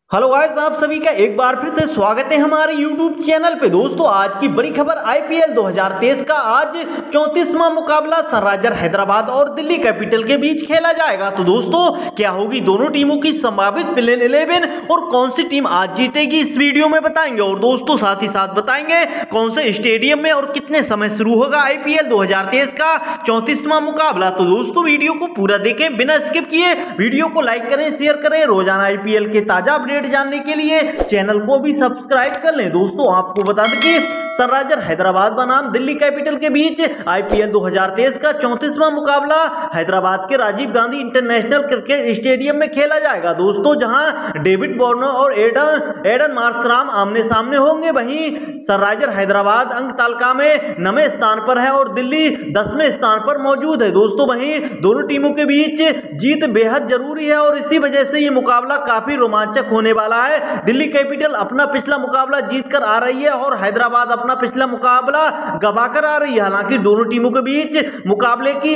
Hello guys, आप सभी का एक बार फिर से स्वागत है हमारे YouTube चैनल पे। दोस्तों, आज की बड़ी खबर IPL 2023 का आज 34वां मुकाबला सनराइजर हैदराबाद और दिल्ली कैपिटल के बीच खेला जाएगा। तो दोस्तों, क्या होगी दोनों टीमों की संभावित प्लेइंग 11 और कौन सी टीम आज जीतेगी, इस वीडियो में बताएंगे। और दोस्तों, साथ ही साथ बताएंगे कौन से स्टेडियम में और कितने समय शुरू होगा IPL 2023 का 34वां मुकाबला। तो दोस्तों, वीडियो को पूरा देखें बिना स्किप किए, वीडियो को लाइक करें, शेयर करें। रोजाना IPL के ताजा अपडेट जानने के लिए चैनल को भी सब्सक्राइब कर लें। दोस्तों, आपको बता दें कि सनराइजर हैदराबाद बनाम दिल्ली कैपिटल के बीच IPL 2023 का 34वां मुकाबला हैदराबाद के Rajiv Gandhi international cricket stadium में खेला जाएगा। दोस्तों, जहां डेविड वार्नर और एडन मार्करम आमने सामने होंगे, वहीं सनराइजर हैदराबाद अंक तालिका में 9वें स्थान पर है और दिल्ली 10वें स्थान पर मौजूद है। दोस्तों, वहीं दोनों टीमों के बीच जीत बेहद जरूरी है और इसी वजह से ये मुकाबला काफी रोमांचक होने वाला है। दिल्ली कैपिटल अपना पिछला मुकाबला जीतकर आ रही है और हैदराबाद अपना पिछला मुकाबला गंवाकर आ रही है। हालांकि दोनों टीमों के बीच मुकाबले की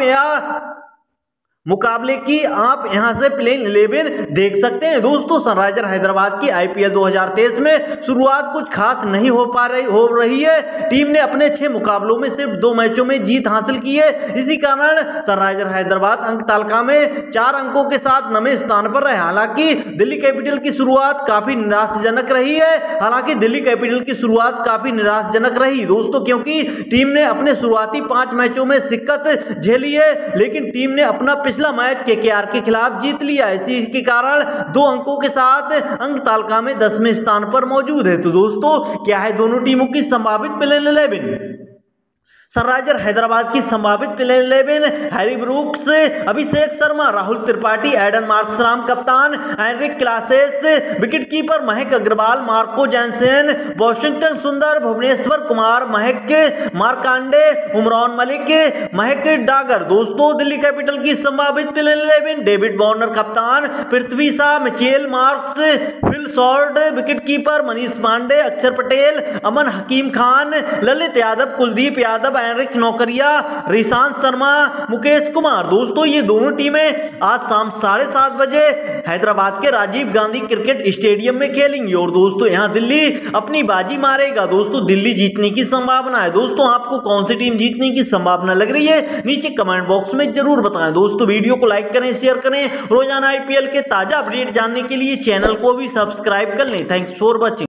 आप यहां से प्लेइंग 11 देख सकते हैं। दोस्तों, सनराइजर हैदराबाद की IPL 2023 में शुरुआत कुछ खास नहीं हो रही है। टीम ने अपने 6 मुकाबलों में सिर्फ 2 मैचों में जीत हासिल की है। इसी कारण सनराइजर हैदराबाद अंक तालिका में 4 अंकों के साथ 9वें स्थान पर है। हालांकि दिल्ली कैपिटल की शुरुआत काफी निराशाजनक रही दोस्तों, क्योंकि टीम ने अपने शुरुआती 5 मैचों में शिकस्त झेली है, लेकिन टीम ने अपना पिछला मैच KKR के खिलाफ जीत लिया। इसी के कारण 2 अंकों के साथ अंक तालिका में 10वें स्थान पर मौजूद है। तो दोस्तों, क्या है दोनों टीमों की संभावित प्लेइंग 11? सनराइजर हैदराबाद की संभावित playing 11 Harry Brooks, Abhishek Sharma, Rahul Tripathi, Aiden Markram कप्तान, Heinrich Klaasen wicketkeeper, Mayank Agarwal, Marco Jansen, Washington सुंदर, भुवनेश्वर कुमार, महक मार्कांडे, उमरान मलिक, महक डागर। दोस्तों, दिल्ली कैपिटल की संभावित प्लेइंग 11 डेविड वार्नर कप्तान, Prithvi Shaw, Mitchell Marsh, Phil Salt wicketkeeper, Manish Pandey, Axar Patel, Aman Hakim Khan, Lalit Yadav, Kuldeep Yadav, Anrich नौकरिया, रिशांत शर्मा, मुकेश कुमार। दोस्तों, ये दोनों टीमें आज शाम 7:30 बजे हैदराबाद के राजीव गांधी क्रिकेट स्टेडियम में खेलेंगी और दोस्तों, यहां दिल्ली अपनी बाजी मारेगा। दोस्तों, दिल्ली जीतने की संभावना है। दोस्तों, आपको कौन सी टीम जीतने की संभावना लग रही है, नीचे कमेंट बॉक्स में जरूर बताएं। दोस्तों, वीडियो को लाइक करें, शेयर करें। रोजाना IPL के ताजा अपडेट जानने के लिए चैनल को भी सब्सक्राइब कर लें। Thanks for watching.